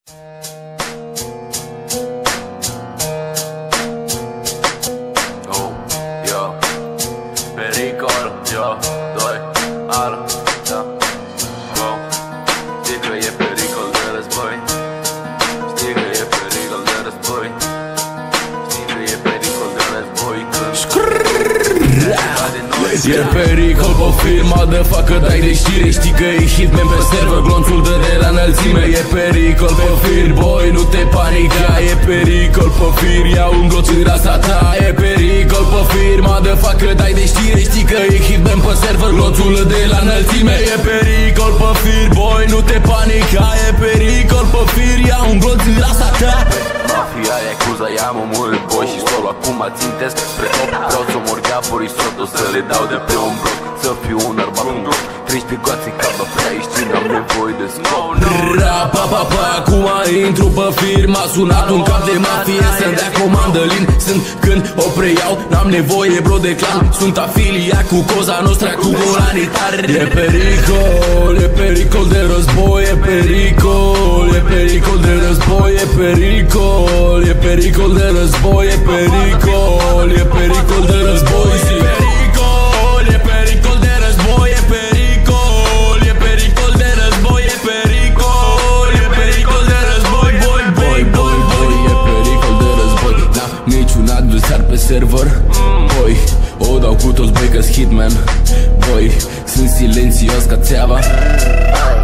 Oh, yo, pericol, yo, doi, ala, da, wow. Știi că e pericol de război, știi că e pericol de război, știi că e pericol de război când e pericol pe firma de facă dai de știre. Știi că e hitman pe server, glonțul dă de la înălțime. E pericol pe fir, boy, nu te panica. E pericol pe fir, ia un gloț în rasa ta. E pericol pe firma de facă dai de știre. Știi că e hitman pe server, glonțul dă de la înălțime. E pericol pe fir, boy, nu te panica. E pericol pe fir, ia un gloț în rasa ta. Mafia e acuza, i-am omorât boi și solo acum țintesc spre top. Vreau să mor gaforii soto, să le dau de pe un bloc, să fiu un arbat un bloc. 13 goațe ca bă prea ești, n-am nevoie de scop. Ra-pa-pa-pa, acum intru pe firma. Sunat un cap de mafie să-mi dea comandă lin. Sunt când o preiau, n-am nevoie bro de clan. Sunt afiliat cu Cosa Nostra, cu Golanitar. E pericol, e pericol de război. E pericol, e pericol de război. E pericol, e pericol de război. E pericol, e pericol de război. E pericol de război. E pericol, e pericol de război. E pericol, e pericol de război. Boy, boy, boy, boy, e pericol de război. N-am niciun adversar pe server, boy, o dau cu toți băi că-s hitman. Boy, sunt silențios ca țeava.